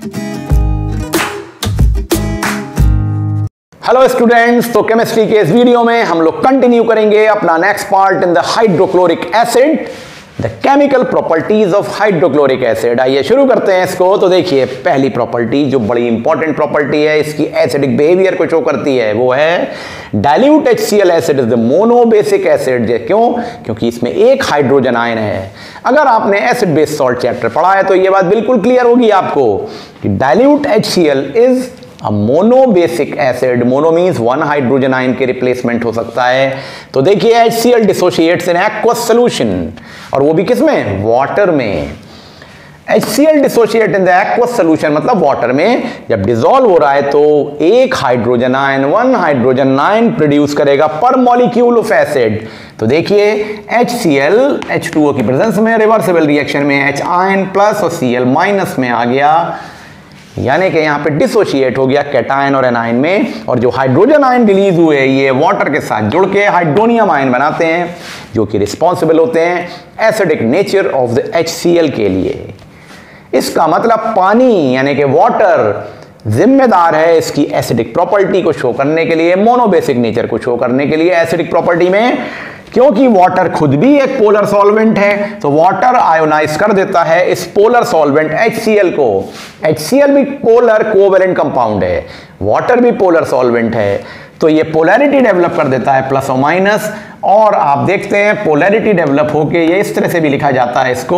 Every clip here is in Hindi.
हेलो स्टूडेंट्स, तो केमिस्ट्री के इस वीडियो में हम लोग कंटिन्यू करेंगे अपना next part in the hydrochloric acid, the chemical properties of hydrochloric acid. आइए शुरू करते हैं इसको। तो देखिए, पहली प्रॉपर्टी जो बड़ी इंपॉर्टेंट प्रॉपर्टी है, इसकी एसिडिक बिहेवियर को शो करती है, वो है dilute HCl acid is the monobasic acid. क्यों? क्योंकि इसमें एक हाइड्रोजन आयन है। अगर आपने एसिड बेस सॉल्ट चैप्टर पढ़ा है तो ये बात बिल्कुल क्लियर होगी आपको कि dilute HCl is a monobasic acid. Mono means one hydrogen ion के रिप्लेसमेंट हो सकता है। तो देखिए, HCl dissociates in aqueous solution, और वो भी किसमें? वाटर में। HCl dissociate in the aqueous solution मतलब वाटर में। जब डिसॉल्व हो रहा है तो एक hydrogen ion, one hydrogen ion produce करेगा पर मॉलिक्यूल ऑफ एसिड। तो देखिए, HCl H2O की प्रेजेंस में रिवर्सिबल रिएक्शन में H आयन प्लस और Cl माइनस में आ गया, यानी कि यहां पे डिसोशिएट हो गया कैटायन और एनायन में, और जो हाइड्रोजन आयन रिलीज हुए ये वाटर के साथ जुड़ के हाइड्रोनियम आयन बनाते हैं, जो कि रिस्पॉन्सिबल होते हैं acidic nature of the HCl के लिए। इसका मतलब पानी यानी कि वाटर जिम्मेदार है इसकी एसिडिक प्रॉपर्टी को शो करने के लिए, मोनोबेसिक नेचर को शो करने के लिए एसिडिक प्रॉपर्टी में। क्योंकि वाटर खुद भी एक पोलर सॉल्वेंट है, तो वाटर आयोनाइज कर देता है इस पोलर सॉल्वेंट HCl को। HCl भी पोलर कोवेलेंट कंपाउंड है, वाटर भी पोलर सॉल्वेंट है, तो ये पोलैरिटी डेवलप कर देता है प्लस और माइनस। और आप देखते हैं पोलैरिटी डेवलप होके ये इस तरह से भी लिखा जाता है, इसको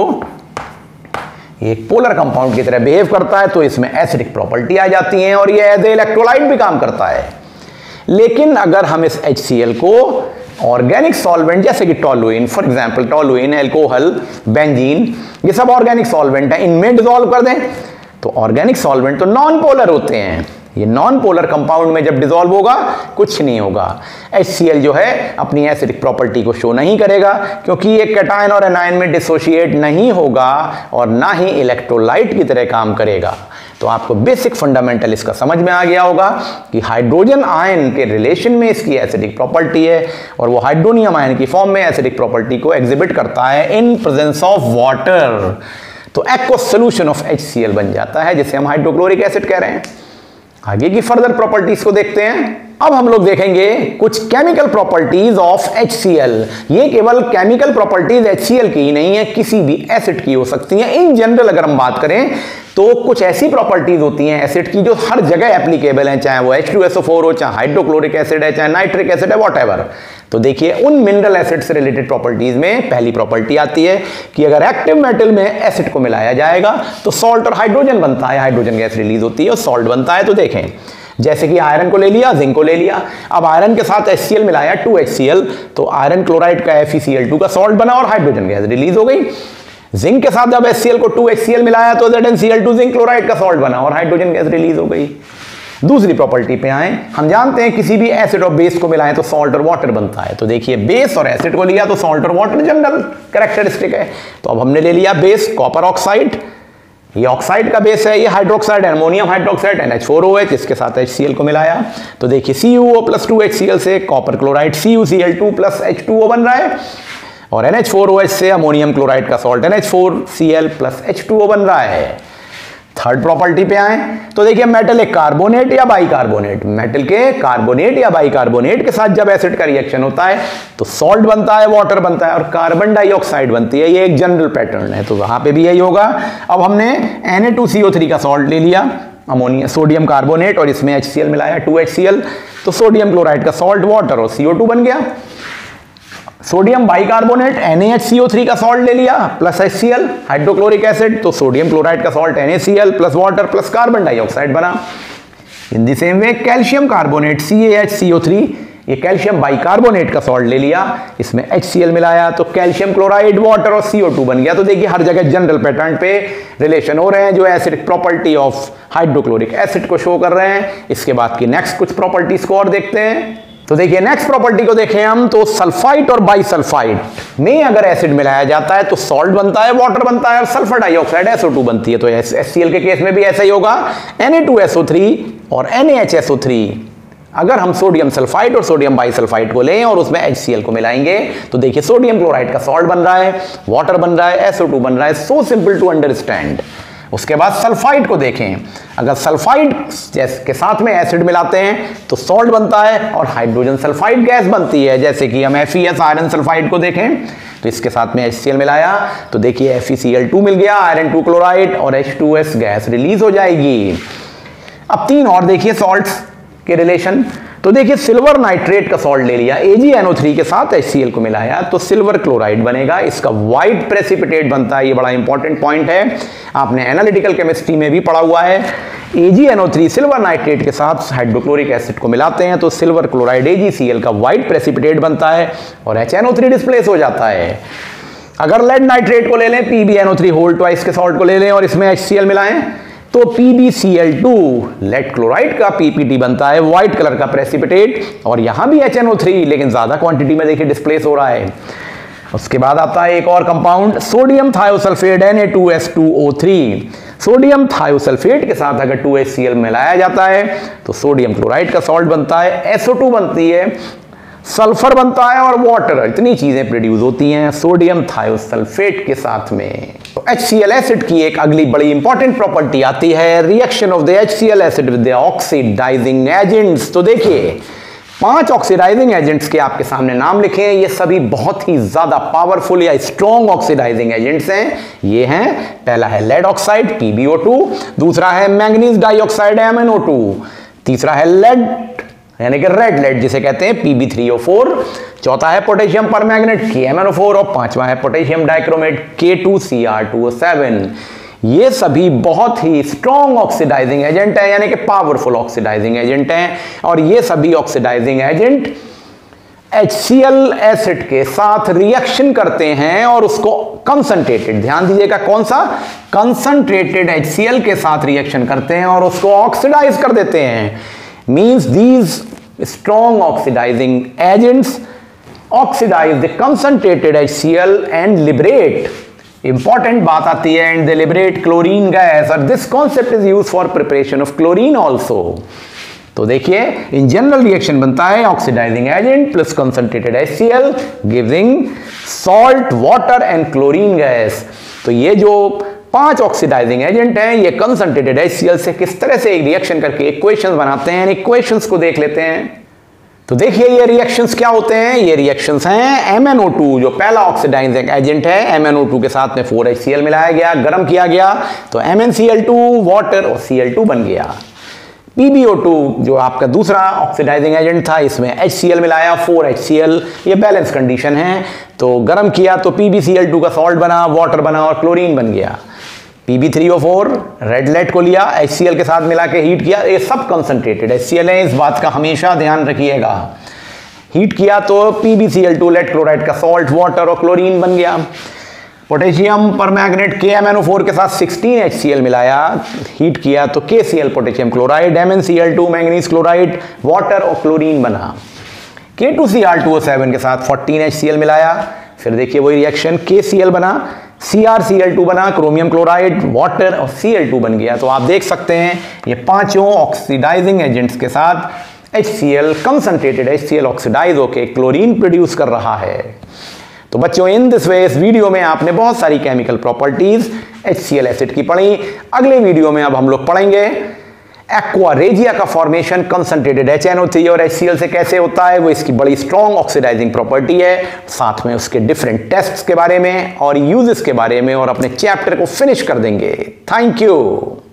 एक पोलर कंपाउंड की तरह बिहेव करता है, तो इसमें एसिडिक प्रॉपर्टी आ जाती है और ये एज ए इलेक्ट्रोलाइट भी काम करता है। लेकिन अगर हम इस HCl को ऑर्गेनिक सॉल्वेंट जैसे कि toluene, for example toluene, alcohol, benzene, ये सब ऑर्गेनिक सॉल्वेंट है, इनमें डिसॉल्व कर दें तो ऑर्गेनिक सॉल्वेंट तो नॉन पोलर होते हैं, ये नॉन पोलर कंपाउंड में जब डिसॉल्व होगा कुछ नहीं होगा। HCl जो है अपनी एसिडिक प्रॉपर्टी को शो नहीं करेगा, क्योंकि ये कैटायन और एनायन में डिसोशिएट नहीं होगा और ना ही इलेक्ट्रोलाइट की तरह काम करेगा। तो आपको बेसिक फंडामेंटल इसका समझ में आ गया होगा कि हाइड्रोजन आयन के रिलेशन में इसकी एसिडिक प्रॉपर्टी है, और वो हाइड्रोनियम आयन की फॉर्म में एसिडिक प्रॉपर्टी को एग्जिबिट करता है इन प्रेजेंस ऑफ वाटर। तो एक्वस सॉल्यूशन ऑफ HCl बन जाता है, जिसे हम हाइड्रोक्लोरिक एसिड कह रहे हैं। आगे की फर्दर प्रॉपर्टीज को देखते हैं। अब हम लोग देखेंगे कुछ केमिकल प्रॉपर्टीज ऑफ HCl। ये केवल केमिकल प्रॉपर्टीज HCl की ही नहीं है, किसी भी एसिड की हो सकती है। इन जनरल अगर हम बात करें तो कुछ ऐसी प्रॉपर्टीज होती हैं एसिड की जो हर जगह एप्लीकेबल हैं, चाहे वो H2SO4 हो, चाहे हाइड्रोक्लोरिक एसिड है, चाहे नाइट्रिक एसिड है, व्हाटएवर। तो देखिए, उन मिनरल एसिड से रिलेटेड प्रॉपर्टीज में पहली प्रॉपर्टी आती है कि अगर एक्टिव मेटल में एसिड को मिलाया जाएगा तो सॉल्ट और हाइड्रोजन बनता है, हाइड्रोजन गैस रिलीज होती है और सॉल्ट बनता है। तो देखें, जैसे कि आयरन को ले लिया, जिंक को ले लिया, अब आयरन के साथ HCl मिलाया 2HCl, तो आयरन क्लोराइड का FeCl2 का सॉल्ट बना और हाइड्रोजन गैस रिलीज हो गई। जिंक के साथ जब HCl को 2HCl मिलाया तो ZnCl2 जिंक क्लोराइड का सॉल्ट बना और हाइड्रोजन गैस रिलीज हो गई। दूसरी प्रॉपर्टी पे आए, हम जानते हैं किसी भी एसिड और बेस को मिलाएं तो सॉल्ट और वाटर बनता है। तो देखिए, बेस और एसिड को लिया तो सॉल्ट और वाटर जनरल कैरेक्टरिस्टिक है। तो अब हमने ले लिया बेस कॉपर ऑक्साइड, ये ऑक्साइड का बेस है, ये हाइड्रोक्साइड अमोनियम हाइड्रोक्साइड NH4OH, इसके साथ HCl को मिलाया तो देखिए CuO प्लस 2HCl से copper chloride CuCl2 plus H2O बन रहा है, और NH4OH से अमोनियम क्लोराइड का सॉल्ट NH4Cl प्लस H2O बन रहा है। थर्ड प्रॉपर्टी पे आए तो देखिए, मेटल एक कार्बोनेट या बाइकार्बोनेट, मेटल के कार्बोनेट या बाइकार्बोनेट के साथ जब एसिड का रिएक्शन होता है तो सॉल्ट बनता है, वाटर बनता है और कार्बन डाइऑक्साइड बनती है। ये एक जनरल पैटर्न है, तो वहां पे भी यही होगा। अब हमने Na2CO3 का सॉल्ट ले लिया, अमोनिया सोडियम कार्बोनेट, और इसमें HCl मिलाया 2HCl, तो सोडियम क्लोराइड का सॉल्ट वाटर और CO2 बन गया। सोडियम बाइकार्बोनेट NaHCO3 का सॉल्ट ले लिया प्लस HCl हाइड्रोक्लोरिक एसिड, तो सोडियम क्लोराइड का salt NaCl plus water plus carbon dioxide बना। In the same way calcium carbonate CaHCO3, ये कैल्शियम बाइकार्बोनेट का सॉल्ट ले लिया, इसमें HCl मिलाया तो कैल्शियम क्लोराइड वाटर और CO2 बन गया। तो देखिए, हर जगह जनरल पैटर्न पे रिलेशन हो रहे हैं जो acidic property of hydrochloric acid को शो कर रहे हैं। इसके बाद की नेक्स्ट कुछ प्रॉपर्टीज को और देखते हैं। तो देखिए, नेक्स्ट प्रॉपर्टी को देखें हम, तो सल्फाइड और बाइसल्फाइड में अगर एसिड मिलाया जाता है तो सॉल्ट बनता है, वाटर बनता है और सल्फर डाइऑक्साइड SO2 बनती है। तो HCl के केस में भी ऐसा ही होगा, Na2SO3 और NaHSO3। अगर हम सोडियम सल्फाइड और सोडियम बाइसल्फाइड को लें और उसमें HCl को मिलाएंगे तो देखिए, सोडियम क्लोराइड का सॉल्ट बन रहा है, वाटर बन रहा है, SO2 बन रहा है। So simple to understand. उसके बाद सल्फाइड को देखें, अगर सल्फाइड के साथ में एसिड मिलाते हैं तो सॉल्ट बनता है और हाइड्रोजन सल्फाइड गैस बनती है। जैसे कि हम FeS आयरन सल्फाइड को देखें तो इसके साथ में HCl मिलाया तो देखिए FeCl2 मिल गया, आयरन 2 क्लोराइड और H2S गैस रिलीज हो जाएगी। अब 3 और देखिए सॉल्ट्स के रिलेशन, तो देखिए सिल्वर नाइट्रेट का सॉल्ट ले लिया, AgNO3 के साथ HCl को मिलाया तो सिल्वर क्लोराइड बनेगा, इसका व्हाइट प्रेसिपिटेट बनता है। ये बड़ा इंपॉर्टेंट पॉइंट है, आपने एनालिटिकल केमिस्ट्री में भी पढ़ा हुआ है। AgNO3 सिल्वर नाइट्रेट के साथ हाइड्रोक्लोरिक एसिड को मिलाते हैं तो सिल्वर क्लोराइड AgCl का व्हाइट प्रेसिपिटेट बनता है और HNO3 डिस्प्लेस हो जाता है। अगर लेड नाइट्रेट को ले लें, PbNO3 होल ट्वाइस के सॉल्ट को ले लें और इसमें HCl मिलाएं तो PbCl2 लेड क्लोराइड का PPT बनता है, व्हाइट कलर का प्रेसिपिटेट, और यहां भी HNO3 लेकिन ज्यादा क्वांटिटी में देखिए डिस्प्लेस हो रहा है। उसके बाद आता है एक और compound sodium thiosulphate Na2S2O3। Sodium thiosulphate के साथ अगर 2HCl मिलाया जाता है तो सोडियम क्लोराइड का सॉल्ट बनता है, SO2 बनती है, सल्फर बनता है और वाटर, इतनी चीजें प्रोड्यूस होती हैं सोडियम थायोसल्फेट के साथ में। तो HCl एसिड की एक अगली बड़ी इंपॉर्टेंट प्रॉपर्टी आती है reaction of the HCl acid with the oxidising agents. तो देखिए 5 ऑक्सीडाइजिंग एजेंट्स के आपके सामने नाम लिखे हैं, ये सभी बहुत ही ज्यादा पावरफुल या स्ट्रॉन्ग ऑक्सीडाइजिंग एजेंट्स हैं। ये हैं, पहला है लेड ऑक्साइड PbO2, दूसरा है मैंगनीज डाइऑक्साइड MnO2, तीसरा है लेड यानी कि रेड लेड जिसे कहते हैं Pb3O4, चौथा है पोटेशियम परमैंगनेट KMnO4 और पांचवा है पोटेशियम डाइक्रोमेट K2Cr2O7। ये सभी बहुत ही स्ट्रॉन्ग ऑक्सीडाइजिंग एजेंट है यानी कि पावरफुल ऑक्सीडाइजिंग एजेंट हैं, और ये सभी ऑक्सीडाइजिंग एजेंट HCl एसिड के साथ रिएक्शन करते हैं और उसको कंसंट्रेटेड, ध्यान दीजिएगा कौन सा, कंसंट्रेटेड HCl के साथ रिएक्शन करते हैं और उसको ऑक्सीडाइज कर देते हैं। Means these strong oxidizing agents oxidize the concentrated HCl and liberate, important बात आती है, and they liberate chlorine gas, और this concept is used for preparation of chlorine also। तो देखिए इन जनरल रिएक्शन बनता है oxidising agent plus concentrated HCl giving salt, water and chlorine gas. तो ये जो 5 ऑक्सीडाइजिंग एजेंट हैं ये कंसंट्रेटेड HCl से किस तरह से रिएक्शन करके इक्वेशंस बनाते हैं, इक्वेशंस को देख लेते हैं। तो देखिए ये रिएक्शंस क्या होते हैं, ये रिएक्शंस हैं MnO2 जो पहला ऑक्सीडाइजिंग एजेंट है, MnO2 के साथ में 4HCl मिलाया गया, गर्म किया गया तो MnCl2 वाटर और Cl2 बन गया। PbO2 जो आपका दूसरा ऑक्सीडाइजिंग एजेंट था, इसमें HCl मिलाया 4HCl, ये बैलेंस कंडीशन है, तो गर्म किया तो PbCl2 का सॉल्ट बना, वाटर बना और क्लोरीन बन गया। Pb3O4 रेड लेड को लिया, HCl के साथ मिला के हीट किया, ये सब कंसंट्रेटेड HCl है, इस बात का हमेशा ध्यान रखिएगा। हीट किया तो PbCl2 लेड क्लोराइड का सॉल्ट, वाटर और क्लोरीन बन गया। पोटेशियम परमैंगनेट KMnO4 के साथ 16 HCl मिलाया, हीट किया तो KCl potassium chloride, MnCl2 manganese chloride, water और क्लोरीन बना। K2Cr2O7 के साथ 14 HCl मिलाया, फिर देखिए वही रिएक्शन, KCl बना, CrCl2 बना, क्रोमियम क्लोराइड, वाटर और Cl2 बन गया। तो आप देख सकते हैं ये पांचों ऑक्सीडाइजिंग एजेंट्स के साथ HCl कंसंट्रेटेड HCl ऑक्सीडाइज होकर क्लोरीन प्रोड्यूस कर रहा है। तो बच्चों इन दिस वे इस वीडियो में आपने बहुत सारी केमिकल प्रॉपर्टीज HCl एसिड की पढ़ी। अगले वीडियो में अब हम लोग पढ़ेंगे एक्वा रेजिया का फॉर्मेशन कंसंट्रेटेड HNO3 और HCl से कैसे होता है, वो इसकी बड़ी स्ट्रॉन्ग ऑक्सीडाइजिंग प्रॉपर्टी है, साथ में उसके डिफरेंट टेस्ट्स के बारे में और यूजेस के बारे में, और अपने चैप्टर को फिनिश कर देंगे। Thank you.